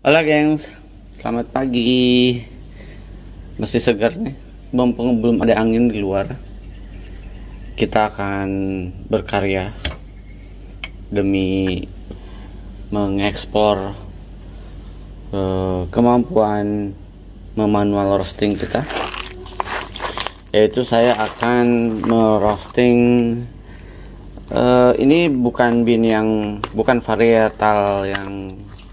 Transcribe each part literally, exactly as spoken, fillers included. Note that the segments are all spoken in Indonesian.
Halo gengs, selamat pagi. Masih segar nih, mumpung belum ada angin di luar. Kita akan berkarya demi mengekspor uh, kemampuan memanual roasting kita. Yaitu saya akan merosting uh, ini bukan bean yang bukan varietal yang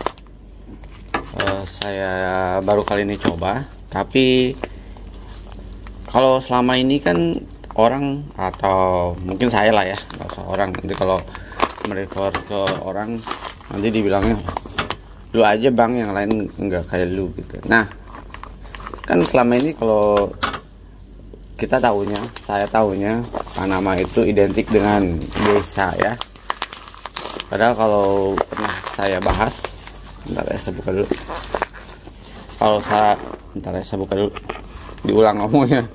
Uh, saya baru kali ini coba, tapi kalau selama ini kan orang atau mungkin saya lah ya, nggak usah orang, nanti kalau merefer ke orang nanti dibilangnya lu aja bang, yang lain nggak kayak lu gitu. Nah kan selama ini kalau kita tahunya, saya tahunya Panama itu identik dengan desa ya, padahal kalau pernah saya bahas, bentar ya saya buka dulu. Kalau saya bentar ya saya buka dulu. Diulang ngomongnya.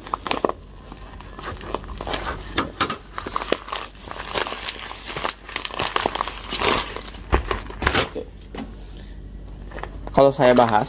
Oke. Kalau saya bahas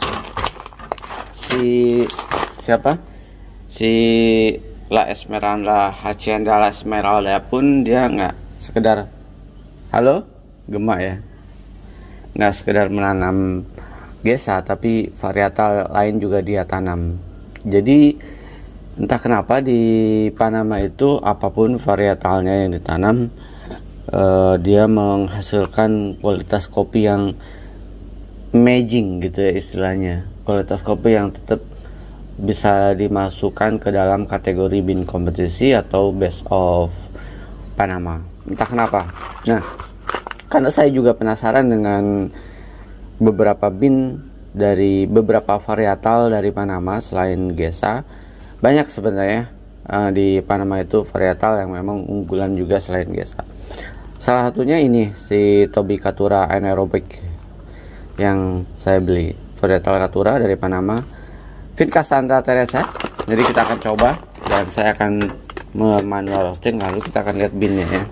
si siapa? Si La Esmeralda, Hacienda La Esmeralda pun dia nggak sekedar halo gemak ya, nggak sekedar menanam gesa, tapi varietal lain juga dia tanam. Jadi entah kenapa di Panama itu apapun varietalnya yang ditanam, eh, dia menghasilkan kualitas kopi yang amazing gitu ya istilahnya, kualitas kopi yang tetap bisa dimasukkan ke dalam kategori bean kompetisi atau best of Panama. Entah kenapa. Nah, karena saya juga penasaran dengan beberapa bean dari beberapa varietal dari Panama selain gesa. Banyak sebenarnya uh, di Panama itu varietal yang memang unggulan juga selain gesa. Salah satunya ini si Toby Caturra Anaerobic yang saya beli, varietal Caturra dari Panama, Finca Santa Teresa. Jadi kita akan coba dan saya akan manual roasting, lalu kita akan lihat beannya ya.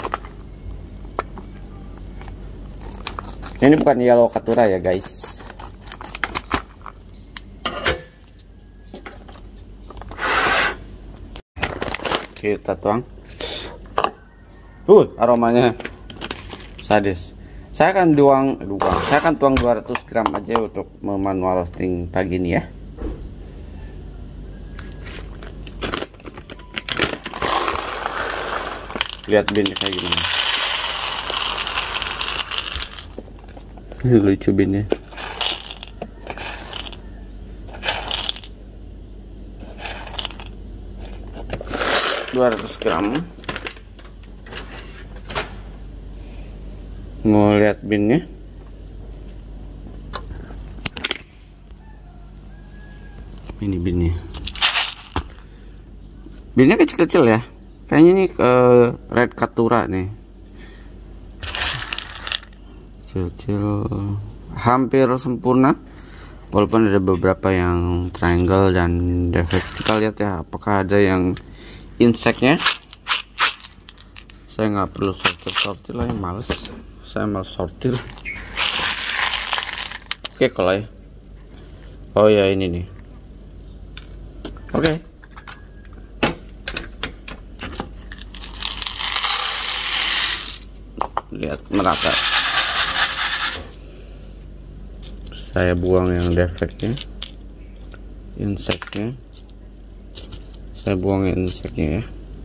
Ini bukan yellow Caturra ya guys. Kita tuang. Uh, aromanya sadis. Saya akan tuang, tuang. Saya akan tuang dua ratus gram aja untuk manual roasting pagi ini ya. Lihat beannya kayak gimana. Lucu beannya. dua ratus gram. Mau lihat beannya. Ini beannya. Beannya kecil-kecil ya. Kayaknya ini ke red Caturra nih. Kecil, hampir sempurna, walaupun ada beberapa yang triangle dan defect. Kita lihat ya apakah ada yang inseknya. Saya nggak perlu sortir sortir lah, yang males saya males sortir. Oke kalau ya, oh ya ini nih. Oke, lihat merata. Saya buang yang defectnya, inseknya. Saya buang inseknya ya.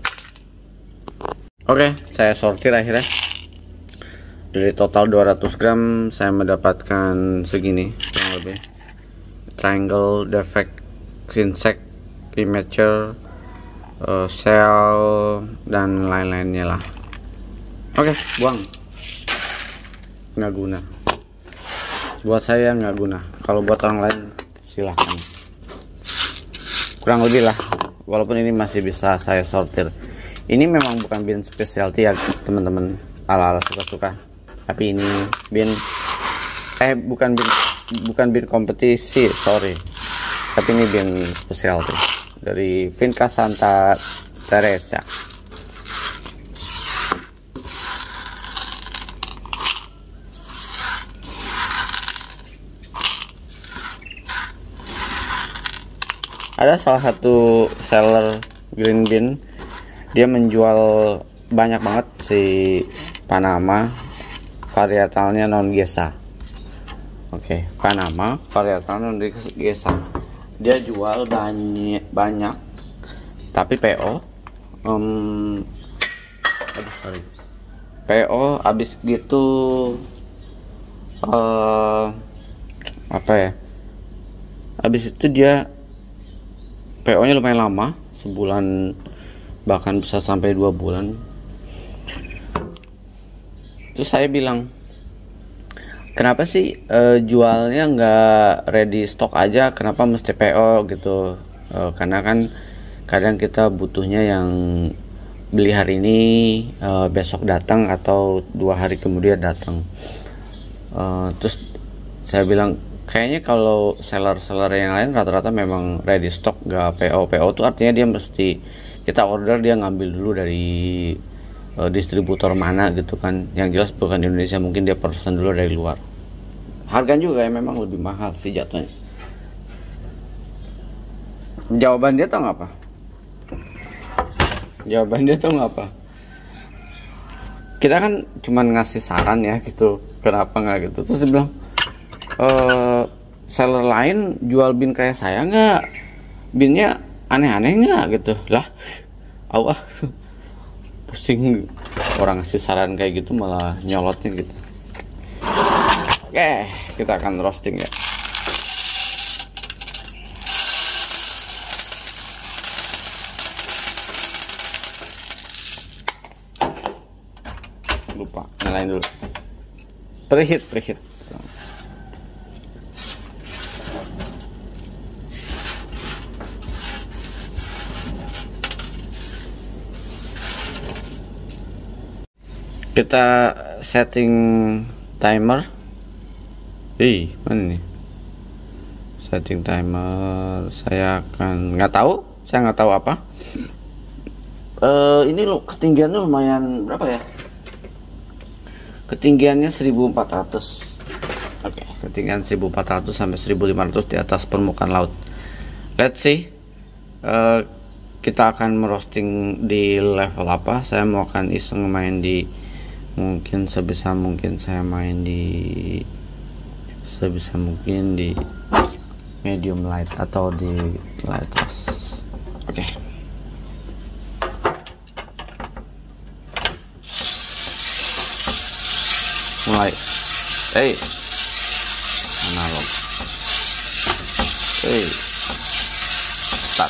Oke, saya sortir akhirnya. Dari total dua ratus gram saya mendapatkan segini kurang lebih. Triangle, defect, insect, immature, uh, cell dan lain-lainnya lah. Oke, buang. Nggak guna. Buat saya nggak guna. Kalau buat orang lain silahkan. Kurang lebih lah. Walaupun ini masih bisa saya sortir. Ini memang bukan bean specialty ya teman-teman, ala-ala suka-suka. Tapi ini bean eh bukan bean bukan bean kompetisi, sorry. Tapi ini bean specialty dari Finca Santa Teresa. Ada salah satu seller green bean, dia menjual banyak banget si Panama, varietalnya non Gesa. Oke, Panama varietal non Gesa. Dia jual banyak banyak, tapi P O, um, aduh sorry, P O abis gitu, uh, apa ya? Abis itu dia P O-nya lumayan lama, sebulan bahkan bisa sampai dua bulan. Terus saya bilang, kenapa sih uh, jualnya nggak ready stock aja? Kenapa mesti P O gitu? Uh, karena kan kadang kita butuhnya yang beli hari ini, uh, besok datang atau dua hari kemudian datang. Uh, terus saya bilang, kayaknya kalau seller-seller yang lain rata-rata memang ready stock, gak P O. P O tuh artinya dia mesti kita order, dia ngambil dulu dari uh, distributor mana gitu kan, yang jelas bukan Indonesia, mungkin dia pesan dulu dari luar. Harganya juga ya memang lebih mahal sih jatuhnya. Jawaban dia tau nggak apa? Jawaban dia tau nggak apa? Kita kan cuman ngasih saran ya gitu, kenapa nggak gitu. Terus dia bilang, e, seller lain jual bin kayak saya nggak? Binnya aneh-aneh nggak gitu lah? Allah, pusing orang ngasih saran kayak gitu malah nyolotnya gitu. Oke, kita akan roasting ya. Lupa nyalain dulu. Preheat, preheat. Kita setting timer. Ih, mana nih? Setting timer. Saya akan nggak tahu. Saya nggak tahu apa. Uh, ini lo ketinggiannya lumayan berapa ya? Ketinggiannya seribu empat ratus. Oke, okay, ketinggian seribu empat ratus sampai seribu lima ratus di atas permukaan laut. Let's see. Uh, kita akan merosting di level apa? Saya mau akan iseng main di, mungkin sebisa mungkin saya main di sebisa mungkin di medium light atau di light roast. Oke. Okay. Mulai. Hey. Analog. Hey. Start.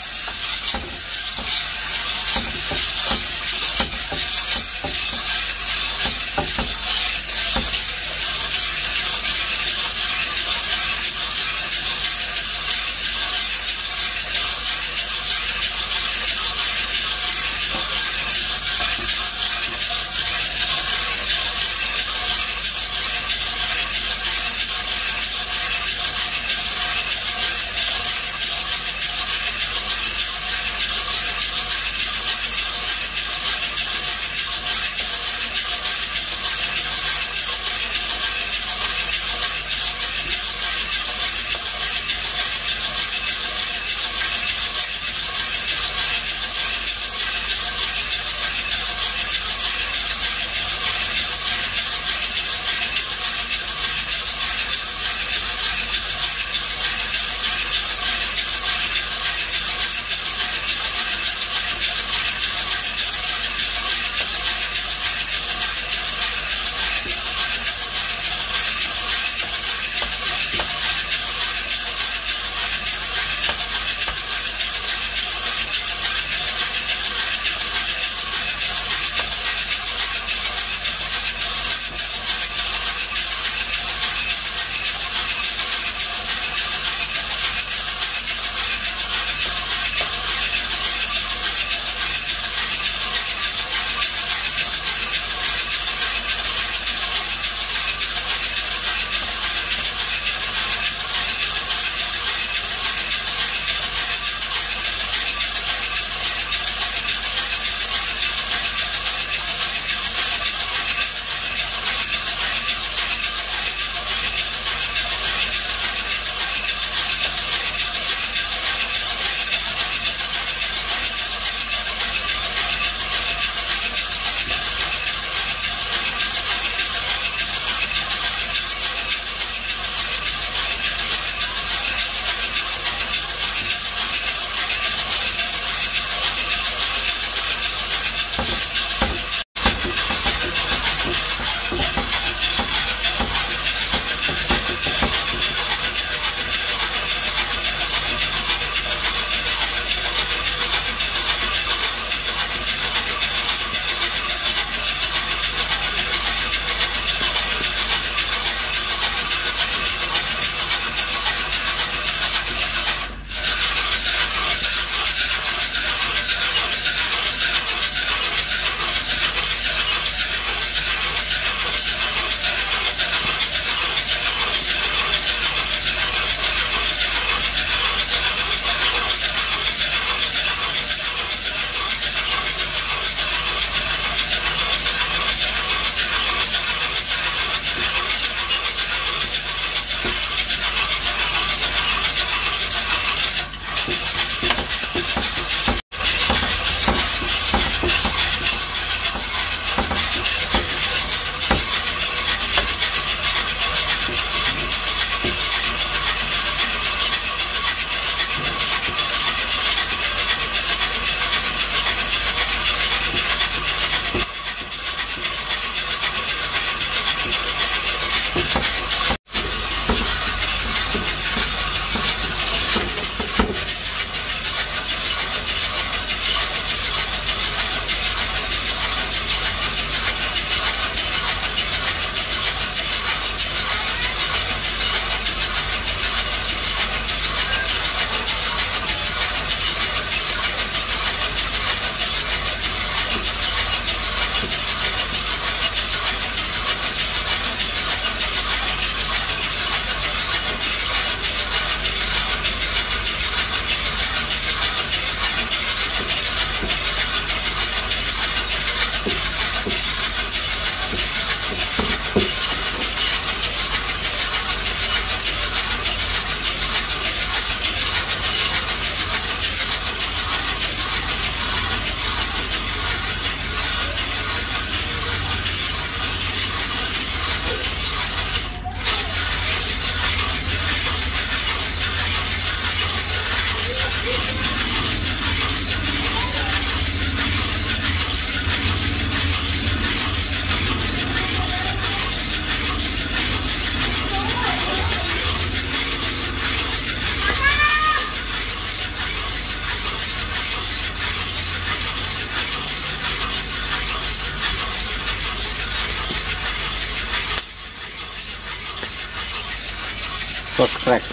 crack.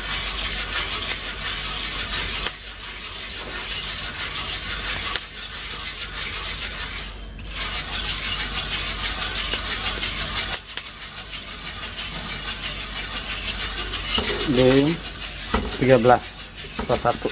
Di tiga belas plus satu.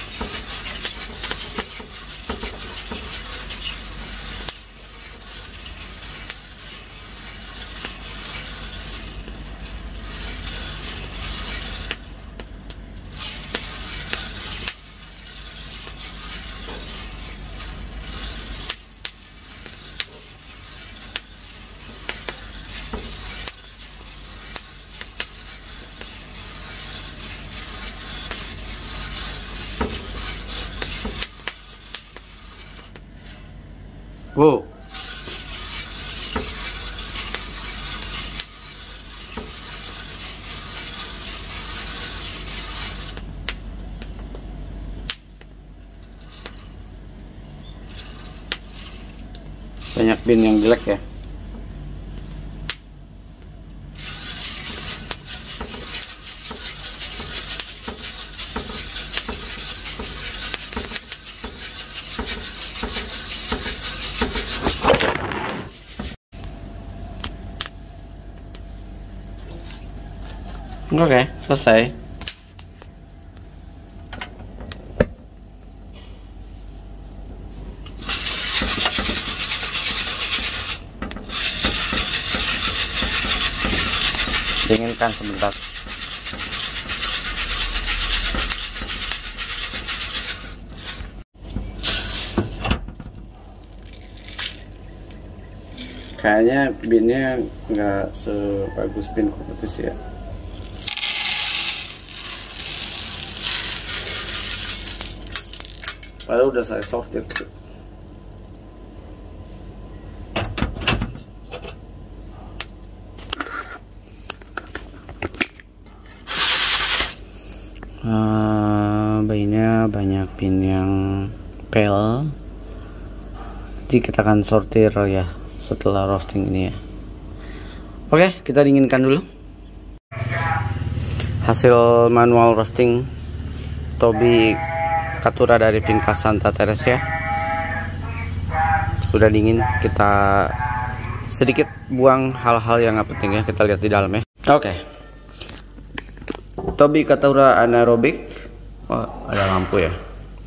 Wow. Banyak bin yang jelek ya. Oke, selesai. Dinginkan sebentar. Kayaknya binnya nggak sebagus bin kompetisi ya. Padahal udah saya sortir tuh. Uh, bayinya banyak pin yang pel. Jadi kita akan sortir ya setelah roasting ini ya. Oke, kita dinginkan dulu. Hasil manual roasting Toby Katura dari Vinca Santa Teresa sudah dingin. Kita sedikit buang hal-hal yang nggak penting ya. Kita lihat di dalam ya. Oke, Toby Katura anaerobik. Oh, ada lampu ya.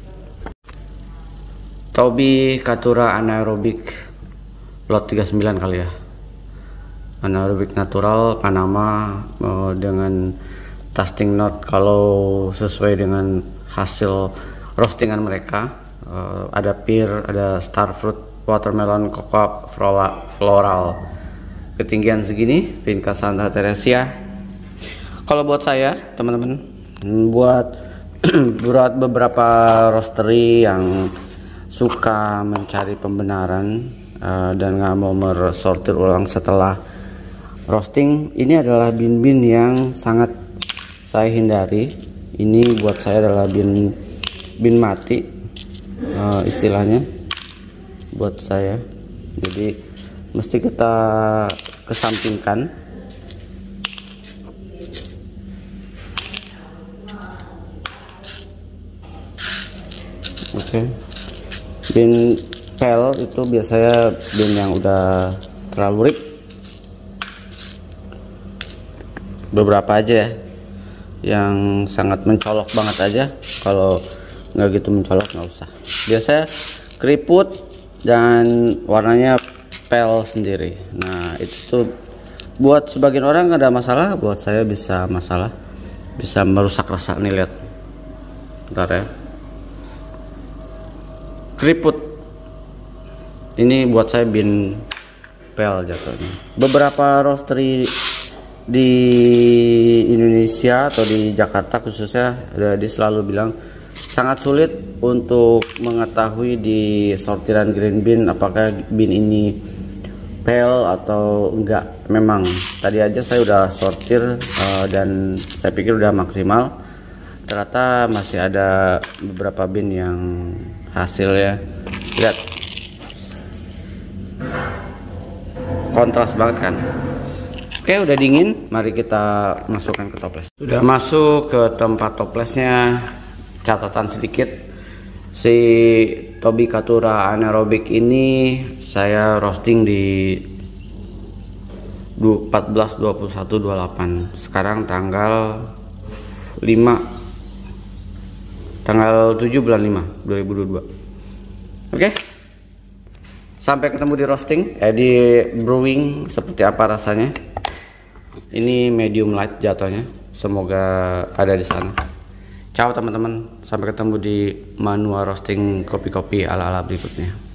Toby Katura anaerobik lot tiga puluh sembilan kali ya. Anaerobik natural Panama oh, dengan tasting note kalau sesuai dengan hasil roastingan mereka. Uh, ada pear, ada starfruit, watermelon, cocoa, floral. Ketinggian segini, Vinca Santa Teresa. Kalau buat saya, teman-teman, buat buat beberapa roastery yang suka mencari pembenaran uh, dan nggak mau mersortir ulang setelah roasting, ini adalah bin-bin yang sangat saya hindari. Ini buat saya adalah bin bin mati uh, istilahnya buat saya. Jadi mesti kita kesampingkan. Oke, okay. Bin pel itu biasanya bin yang udah terlalu rip. Beberapa aja ya yang sangat mencolok banget aja. Kalau nggak gitu mencolok nggak usah. Biasanya keriput dan warnanya pel sendiri. Nah itu tuh buat sebagian orang nggak ada masalah, buat saya bisa masalah, bisa merusak rasa. Nih lihat, bentar ya. Keriput ini buat saya bin pel jatuhnya. Beberapa roastery di Indonesia atau di Jakarta khususnya, dia selalu bilang sangat sulit untuk mengetahui di sortiran green bean apakah bin ini pel atau enggak. Memang tadi aja saya udah sortir uh, dan saya pikir udah maksimal, ternyata masih ada beberapa bin yang hasil ya. Lihat, kontras banget kan. Oke, udah dingin, mari kita masukkan ke toples. Sudah masuk ke tempat toplesnya. Catatan sedikit, si Tobi Katura anaerobik ini saya roasting di empat belas dua puluh satu dua puluh delapan. Sekarang tanggal lima, tanggal tujuh bulan lima dua ribu dua puluh dua. Oke, sampai ketemu di roasting, eh di brewing seperti apa rasanya. Ini medium light jatuhnya, semoga ada di sana. Ciao teman-teman, sampai ketemu di manual roasting kopi-kopi ala-ala berikutnya.